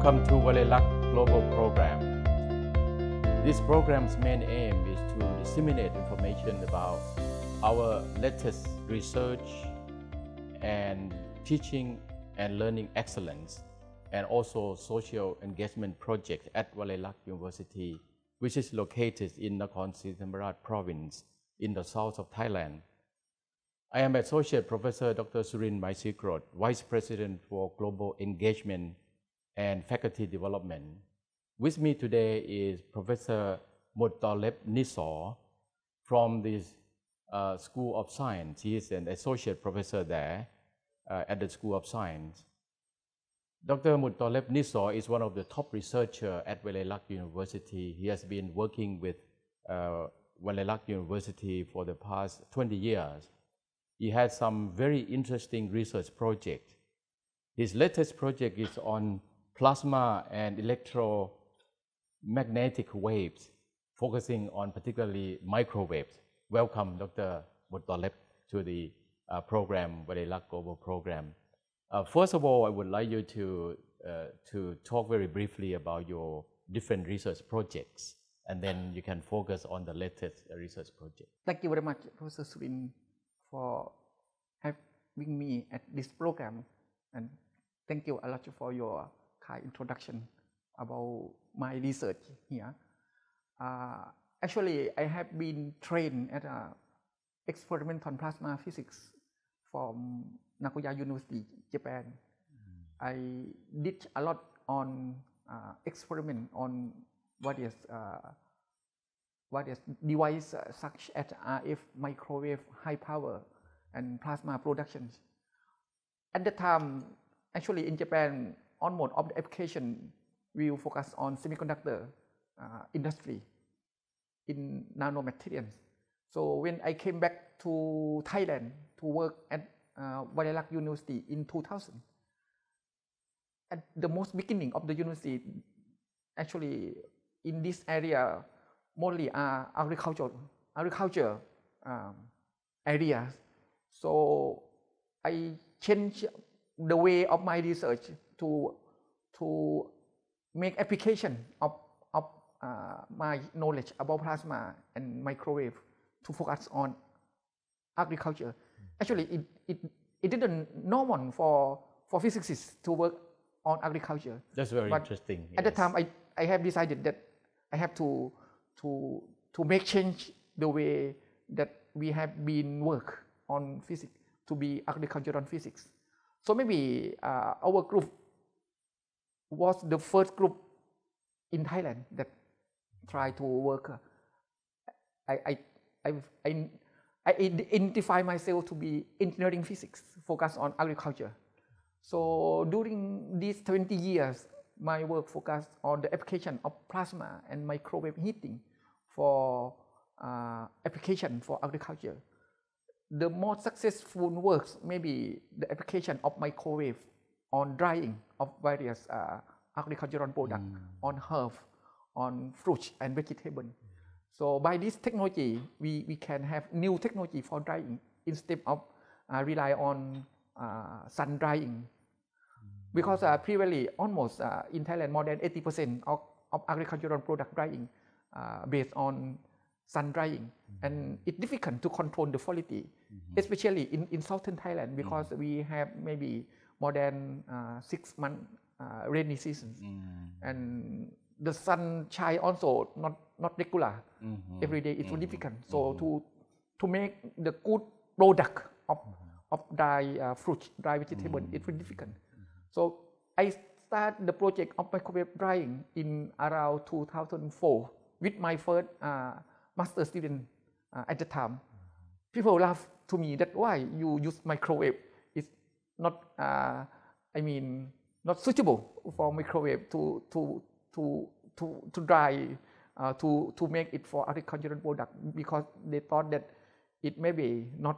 Welcome to Valelak Global Program. This program's main aim is to disseminate information about our latest research and teaching and learning excellence, and also social engagement project at Valelak University, which is located in Nakhon Si Thammarat Province in the south of Thailand. I am Associate Professor Dr. Surin Maisikroth, Vice President for Global Engagement and Faculty Development. With me today is Professor Muttolep Nisor from the School of Science. He is an Associate Professor there at the School of Science. Dr. Muttolep Nisor is one of the top researchers at Valelak University. He has been working with Valelak University for the past 20 years. He has some very interesting research projects. His latest project is on plasma and electromagnetic waves, focusing on particularly microwaves. Welcome, Dr. Muttolep, to the program, Valelak Global Program. First of all, I would like you to talk very briefly about your different research projects, and then you can focus on the latest research project. Thank you very much, Professor Surin, for having me at this program, and thank you a lot for your kind introduction about my research here. Actually, I have been trained at experimental plasma physics from Nagoya University, Japan. I did a lot on experiment on various devices such as RF, microwave, high power, and plasma productions. At the time, actually in Japan, almost all the application will focus on semiconductor industry in nanomaterials. So when I came back to Thailand to work at Valelak University in 2000, at the most beginning of the university, actually in this area, mostly agriculture areas. So I changed the way of my research to make application of my knowledge about plasma and microwave to focus on agriculture. Actually, it didn't normal for physicists to work on agriculture. That's very interesting. At the time, I have decided that I have to make change the way that we have been work on physics to be agricultural physics. So maybe our group was the first group in Thailand that tried to work. I identify myself to be engineering physics, focused on agriculture. So during these 20 years, my work focused on the application of plasma and microwave heating for application for agriculture. The most successful works may be the application of microwave on drying of various agricultural products, on herb, on fruits and vegetables. So by this technology, we can have new technology for drying instead of rely on sun drying. Because previously, almost in Thailand, more than 80% of agricultural product drying based on sun drying, and it's difficult to control the quality, especially in southern Thailand, because we have maybe more than 6 months rainy seasons, and the sunshine also not regular every day. It's very difficult. So to make the good product of dry fruit, dry vegetable, it's very difficult. So I started the project of microwave drying in around 2004 with my first master student at the time. People laugh to me that why you use microwave. It's not, not suitable for microwave to dry, to make it for agricultural product, because they thought that it may be not,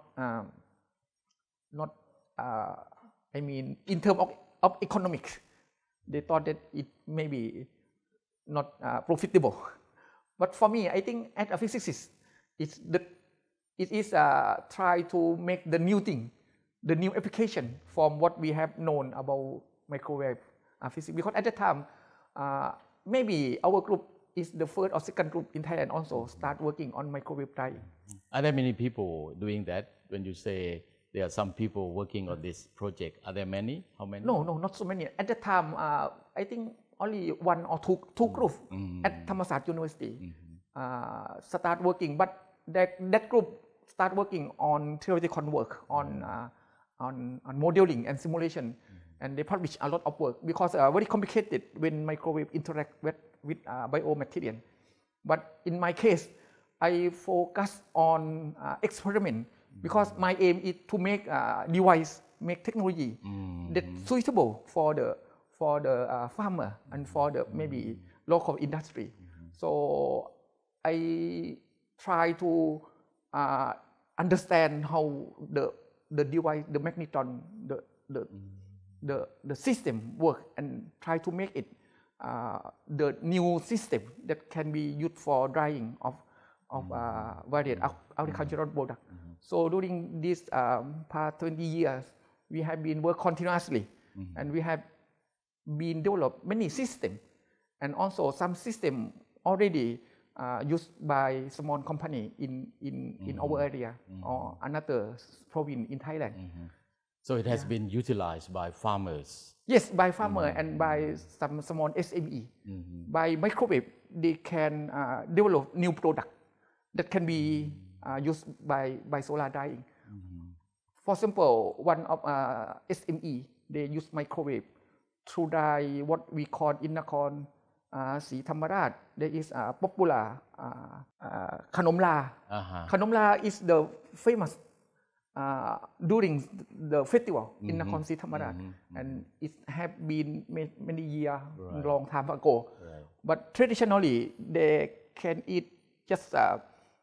in terms of economics, they thought that it may be not profitable. But for me, I think as a physicist, it is try to make the new thing, the new application from what we have known about microwave physics. Because at the time, maybe our group is the first or second group in Thailand also start working on microwave drying. Are there many people doing that? When you say there are some people working on this project, are there many? How many? No, not so many. At that time, I think only one or two groups at Thammasat University start working. But that group start working on theoretical work, on modeling and simulation. And they publish a lot of work because very complicated when microwave interact with biomaterial. But in my case, I focus on experiment because my aim is to make device, make technology that's suitable for the farmer and for the maybe local industry. So I try to understand how the device, the magnetron, the system work and try to make it the new system that can be used for drying of various agricultural products. So during this past 20 years, we have been work continuously, and we have been developed many systems, and also some system already used by small company in our area or another province in Thailand. So it has been utilized by farmers. Yes, by farmer and by some small SME. By microwave, they can develop new product that can be used by solar drying. For example, one of SME, they use microwave to dry what we call in Nakhon Sri Thammarat. There is a popular Khanom La. Khanom La is the famous during the festival in Nakhon Sri Thammarat, and it have been made many years, long time ago. But traditionally, they can eat just a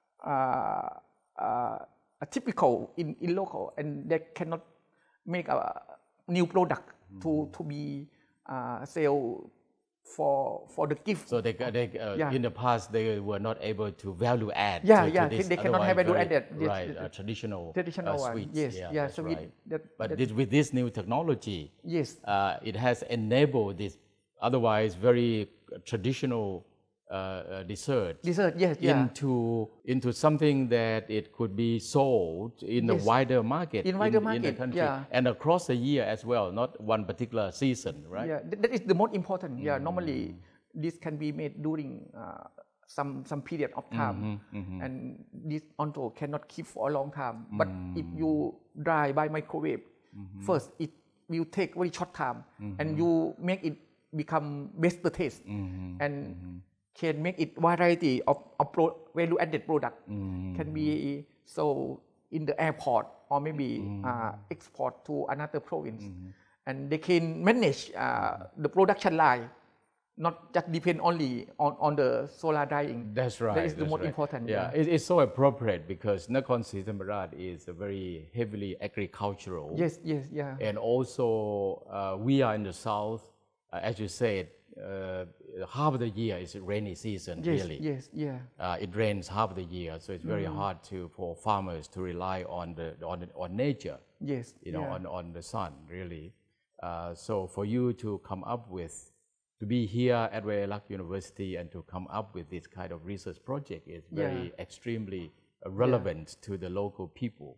typical in local, and they cannot make a new product to be sell for the gift. So they in the past they were not able to value add. To this, they cannot have value added. Right, traditional one. Sweets. So right. With this new technology, it has enabled this otherwise very traditional dessert into something that it could be sold in the wider market in the country and across the year as well, not one particular season, right? That is the most important. Normally this can be made during some period of time, and this also cannot keep for a long time. But if you dry by microwave, first it will take very short time, and you make it become better taste, and can make it variety of value added product can be sold in the airport or maybe export to another province, and they can manage the production line, not just depend only on the solar drying. That's right. That is the most important. It's so appropriate because Nakhon Sri Thammarat is a very heavily agricultural. And also we are in the south, as you said. Half of the year is rainy season. Really. It rains half of the year, so it's very hard for farmers to rely on nature. On the sun, really. So for you to come up with, to be here at Wayalak University and to come up with this kind of research project is very extremely relevant to the local people.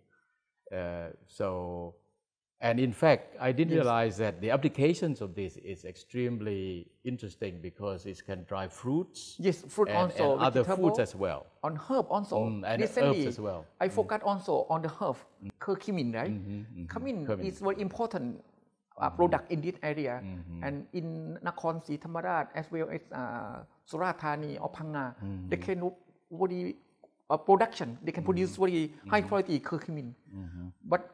And in fact, I did realize that the applications of this is extremely interesting because it can dry fruits. Fruit and other foods as well. On herb also. And recently, herbs as well. I focus also on the herb, curcumin, right? Cumin is very important product in this area. And in Nakhon Sri Thammarat as well as Surat Thani or Phang Nga, they can production. They can produce very high quality curcumin. But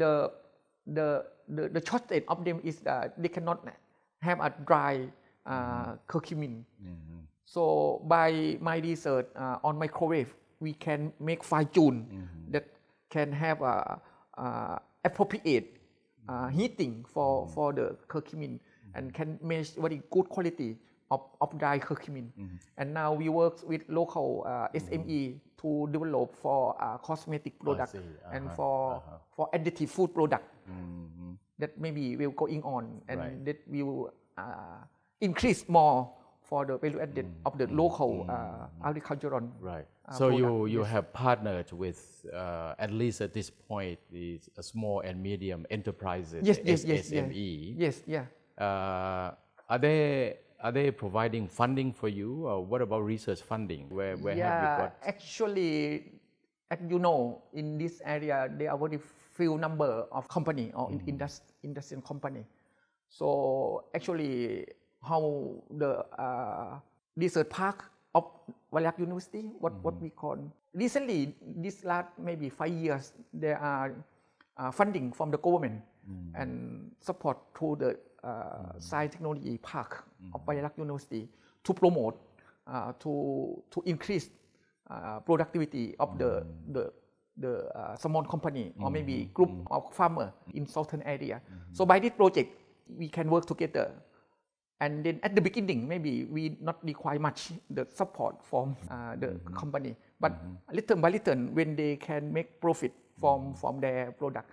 the shortage of them is that they cannot have a dry curcumin. So by my research on microwave, we can make fine tune that can have appropriate heating for the curcumin and can make very good quality of dry curcumin. And now we work with local SME to develop for cosmetic product and for additive food product that maybe will going on and that will increase more for the value added of the local agricultural. Right. So you have partnered with at least at this point these small and medium enterprises, SME. Yes, yeah. Are they providing funding for you, or what about research funding? Where have you got? Actually, as you know, in this area there are very few number of company or industrial company. So actually, how the research park of Waliak University, what we call recently, this last maybe 5 years, there are funding from the government and support through the Science Technology Park of Waliak University to promote, to increase productivity of the small company or maybe group of farmer in southern area. So by this project, we can work together. And then at the beginning, maybe we not require much the support from the company, but little by little, when they can make profit from their product,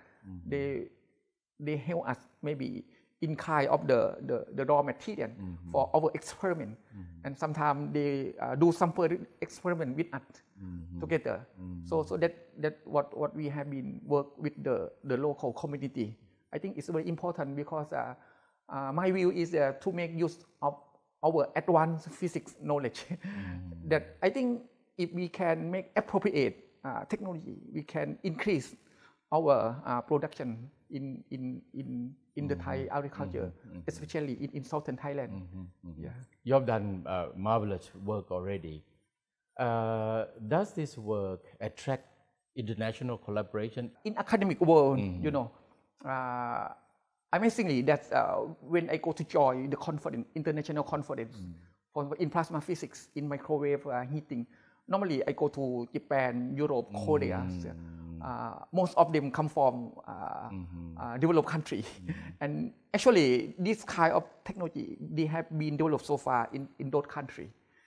they help us maybe in kind of the raw material for our experiment, and sometimes they do some experiment with us together. So that what we have been work with the local community. I think it's very important because. My view is to make use of our advanced physics knowledge. That I think if we can make appropriate technology, we can increase our production in the Thai agriculture, especially in southern Thailand. Yeah. You have done marvelous work already. Does this work attract international collaboration? In academic world, you know. Amazingly, that when I go to join the conference, international conference in plasma physics, in microwave heating, normally I go to Japan, Europe, Korea. Most of them come from developed country, and actually this kind of technology they have been developed so far in those countries,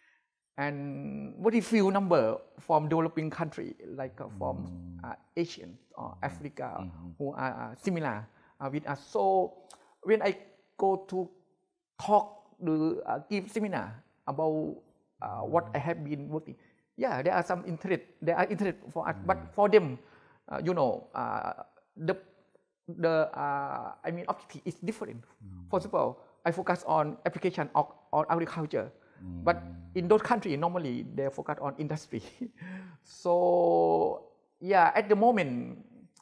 and very few number from developing country like from Asian or Africa who are similar. With us. So when I go to talk to give seminar about what I have been working, there are some interest. There are interest for us, but for them, you know, the objective is different. For example, I focus on application of agriculture, but in those countries normally they focus on industry. So at the moment.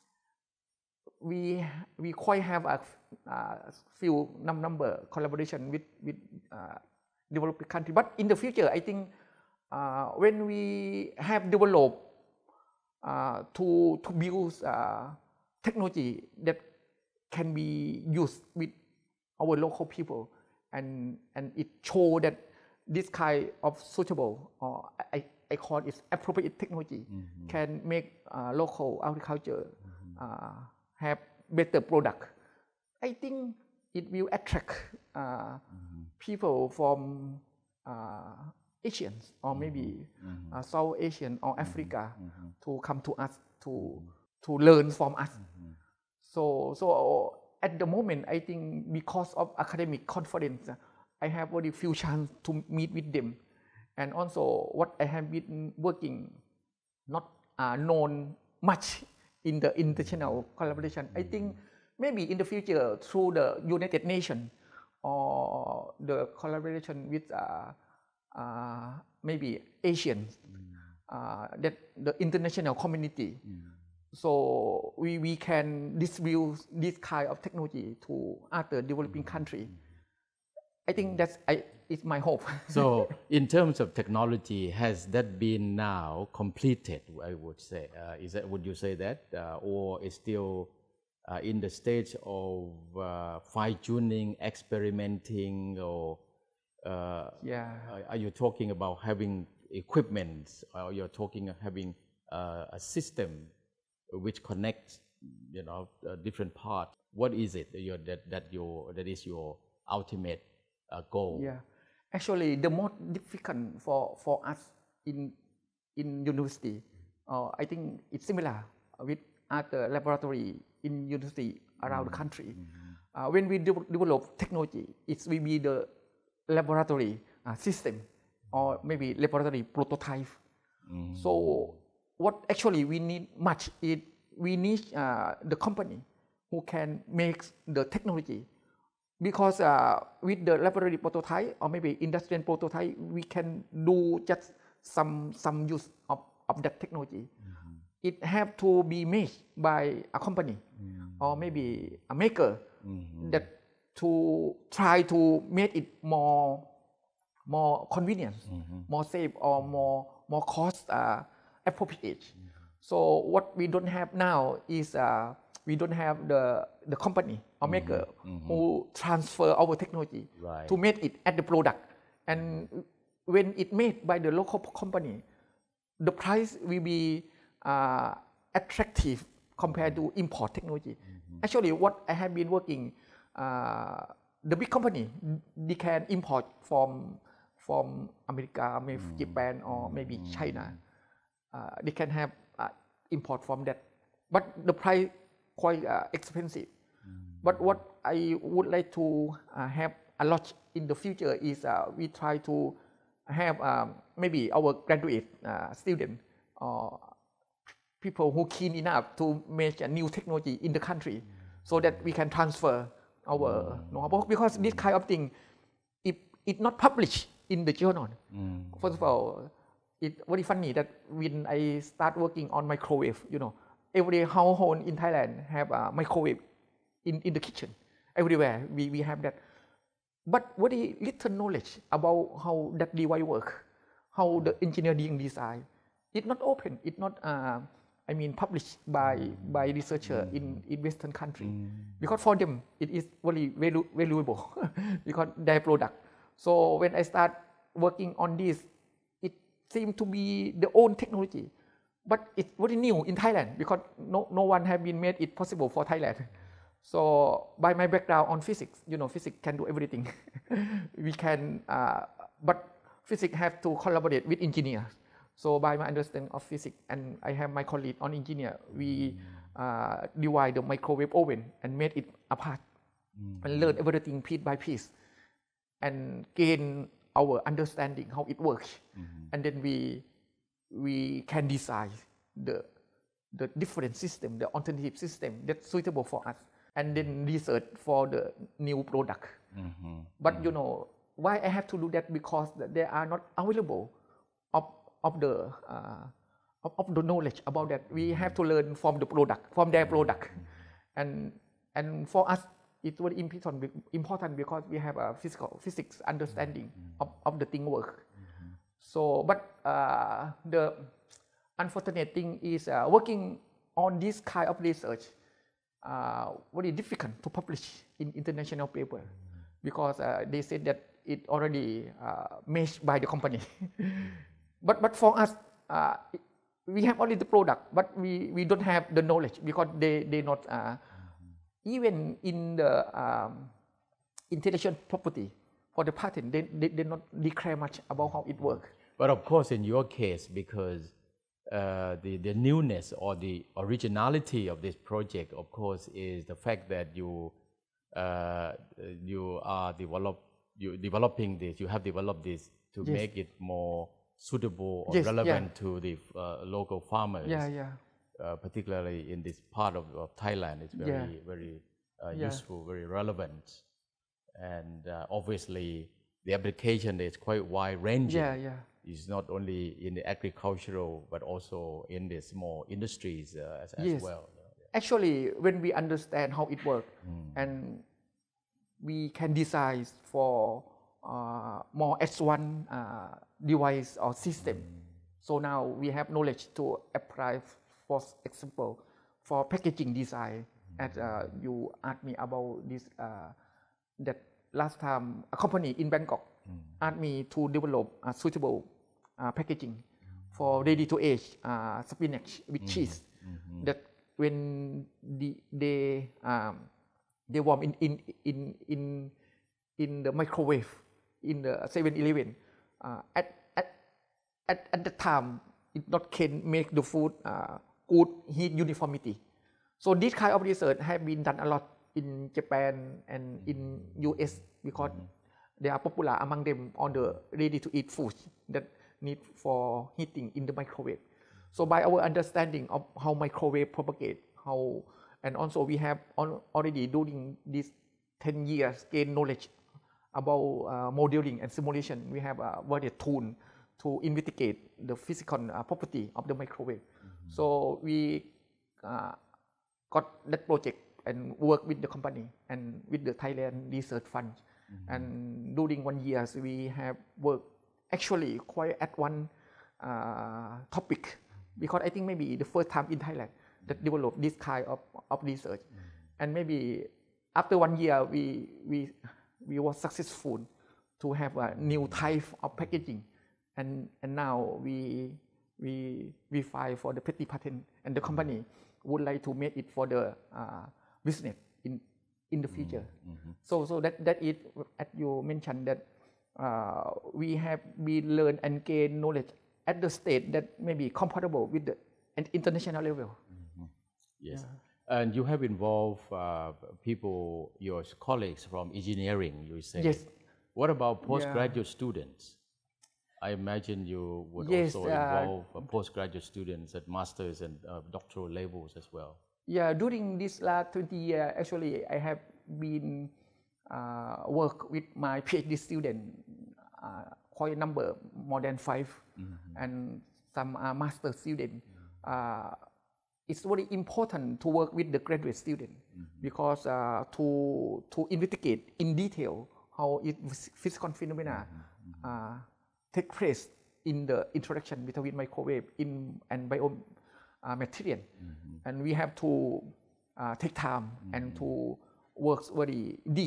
We quite have a few number collaboration with developed country, but in the future, I think when we have developed to build technology that can be used with our local people, and it show that this kind of suitable or I call it appropriate technology can make local agriculture. Have better product. I think it will attract people from Asians or maybe South Asian or Africa to come to us to learn from us. So at the moment, I think because of academic conference, I have very few chance to meet with them, and also what I have been working not known much. In the international collaboration, I think maybe in the future through the United Nations or the collaboration with maybe Asians, that the international community, so we can distribute this kind of technology to other developing countries. I think it's my hope. So, in terms of technology, has that been now completed? I would say, would you say that, or is still in the stage of fine-tuning, experimenting, or are you talking about having equipment, or you're talking of having a system which connects, different parts? What is it that is your ultimate goal? Actually, the most difficult for us in university, I think it's similar with other laboratory in university around the country. When we develop technology, it will be the laboratory system or maybe laboratory prototype. So what actually we need much is we need the company who can make the technology, because with the laboratory prototype or maybe industrial prototype, we can do just some use of that technology. It have to be made by a company or maybe a maker that to try to make it more convenient, more safe, or more cost appropriate. So what we don't have now is we don't have the company or maker who transfer our technology to make it at the product. And when it made by the local company, the price will be attractive compared to import technology. Actually, what I have been working, the big company, they can import from America, maybe Japan, or maybe China. They can have import from that, but the price quite expensive. But what I would like to have a lot in the future is we try to have maybe our graduate student or people who keen enough to make a new technology in the country, so that we can transfer our know-how. Because this kind of thing, if it's not published in the journal, first of all, it's very funny that when I start working on microwave, every household in Thailand have a microwave in the kitchen. Everywhere we have that. But very little knowledge about how that device works, how the engineering design. It's not open. It's not, published by researcher in Western country. Because for them, it is very valuable because their product. So when I start working on this, it seemed to be the own technology. But it's very new in Thailand because no one has been made it possible for Thailand. So by my background on physics, physics can do everything. We can, but physics have to collaborate with engineers. So by my understanding of physics, and I have my colleague on engineer, we divide the microwave oven and made it apart and learn everything piece by piece and gain our understanding how it works. And then we can design the different system, the alternative system that's suitable for us, and then research for the new product. But why I have to do that? Because they are not available of the knowledge about that. We have to learn from the product, from their product, and for us it's very important because we have a physics understanding of the thing work. So, but the unfortunate thing is working on this kind of research very difficult to publish in international paper, because they said that it already made by the company. But for us, we have only the product, but we don't have the knowledge because they not even in the intellectual property for the patent, they not declare much about how it works. But of course, in your case, because the newness or the originality of this project, of course, is the fact that you are developing this. You have developed this to make it more suitable or relevant to the local farmers. Particularly in this part of Thailand, it's very useful, very relevant, and obviously the application is quite wide-ranging. It's not only in the agricultural, but also in the small industries as well. Actually, when we understand how it works, and we can design for more S1 device or system. So now we have knowledge to apply, for example, for packaging design. As you asked me about this, that last time a company in Bangkok asked me to develop a suitable packaging for ready-to-eat spinach with cheese. That when they warm in the microwave in the 7-Eleven, at the time it not can make the food good heat uniformity. So this kind of research have been done a lot in Japan and in US, because they are popular among them on the ready-to-eat foods that need for heating in the microwave. So by our understanding of how microwave propagate, and also we have already during these 10 years gained knowledge about modeling and simulation. We have various tools to investigate the physical property of the microwave. So we got that project and work with the company and with the Thailand Research Fund. And during 1 year, we have worked actually quite at one topic, because I think maybe the first time in Thailand that developed this kind of research. And maybe after 1 year, we were successful to have a new type of packaging. And now we file for the petty patent, and the company would like to make it for the business in the future. So that is, as you mentioned, that we have been learned and gained knowledge at the state that may be compatible with the international level. Yes. And you have involved people, your colleagues from engineering, you say. Yes. What about postgraduate students? I imagine you would also involve postgraduate students at master's and doctoral levels as well. Yeah, during this last 20 years, actually, I have been work with my PhD student, quite a number, more than 5, and some master student. It's very important to work with the graduate student because to investigate in detail how physical phenomena take place in the interaction between microwave and biomaterial. And we have to take time and to work very deep.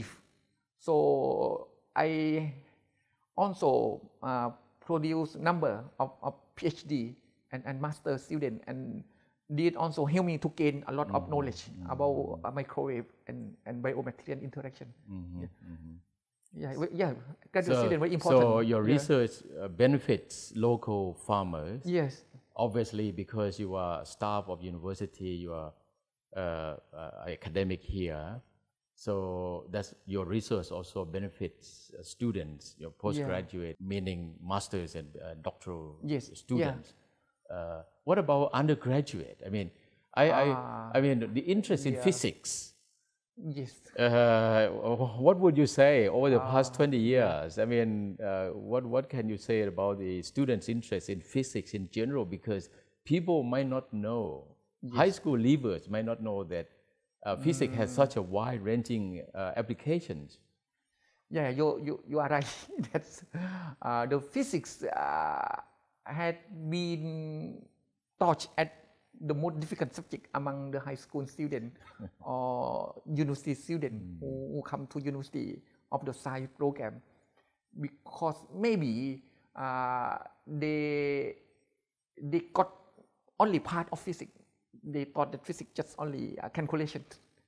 So I also produce number of PhD and master student, and did also help me to gain a lot of knowledge about microwave and biomaterial interaction. Graduate student very important. So your research benefits local farmers. Yes. Obviously, because you are staff of university, you are academic here. So that's your research also benefits students, your postgraduate, meaning masters and doctoral students. What about undergraduate? I mean, I mean the interest in physics. Yes. What would you say over the past 20 years? I mean, what can you say about the students' interest in physics in general? Because people might not know, high school leavers might not know that physics has such a wide-ranging applications. Yeah, you are right. That's the physics had been taught at the most difficult subject among the high school student or university student who come to university of the science program, because maybe they got only part of physics. They thought that physics just only calculation.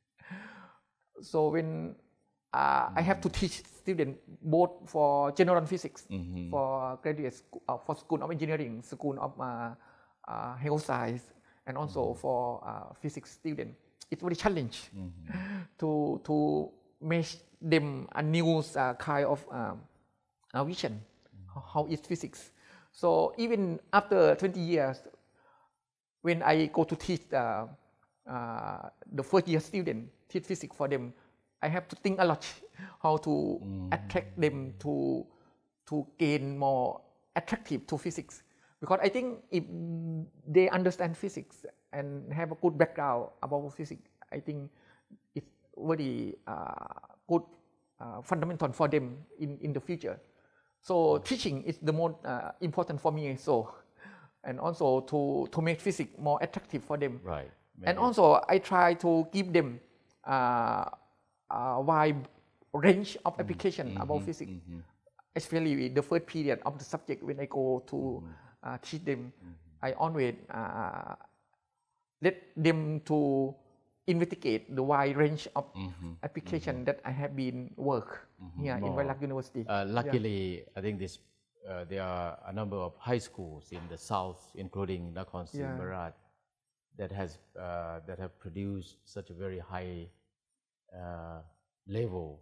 So when I have to teach students both for general physics, for graduate school, for School of Engineering, School of Health Science, and also for physics students, it's very challenging to make them a new kind of vision, how is physics. So even after 20 years, when I go to teach the first year student, teach physics for them, I have to think a lot how to attract them to gain more attractive to physics. Because I think if they understand physics and have a good background about physics, I think it's very good fundamental for them in the future. So teaching is the most important for me. So, and also to make physics more attractive for them. Right. And also I try to give them a wide range of application about physics, especially the first period of the subject when I go to teach them. I always let them to investigate the wide range of application that I have been work here in Wailag University. Luckily, I think this there are a number of high schools in the south, including Nakhon Si Thammarat, that have produced such a very high level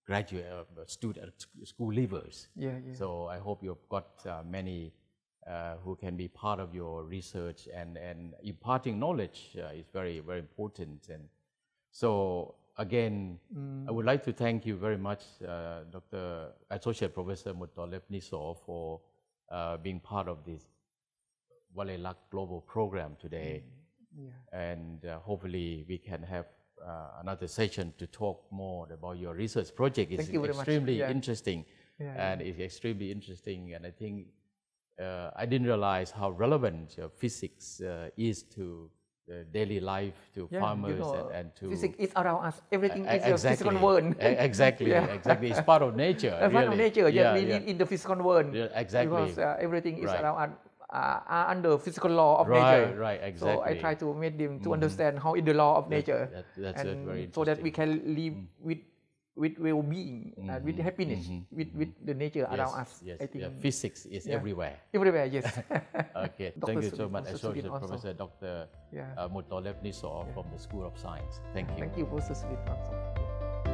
graduate student school leavers. Yeah. So I hope you've got many who can be part of your research, and imparting knowledge is very, very important. And so again, I would like to thank you very much, Dr. Associate Professor Muttaleb Nisour, for being part of this Walelak Global Program today. And hopefully we can have another session to talk more about your research project. It's extremely interesting, and it's extremely interesting. And I think I didn't realize how relevant physics is to daily life, to farmers, and to physics is around us. Everything is a physical world. Exactly. It's part of nature. Part of nature. We live in the physical world. Exactly. Because everything is around us. Under physical law of nature. Right, exactly. So I try to make them to understand how is the law of nature, that's and very so that we can live with well-being, with happiness, with the nature around us. Yes, I think physics is everywhere. Everywhere, yes. Okay, thank you so much, Associate Professor Dr. Muttaleb Nisour from the School of Science. Thank you. Thank you, Professor Sudin also.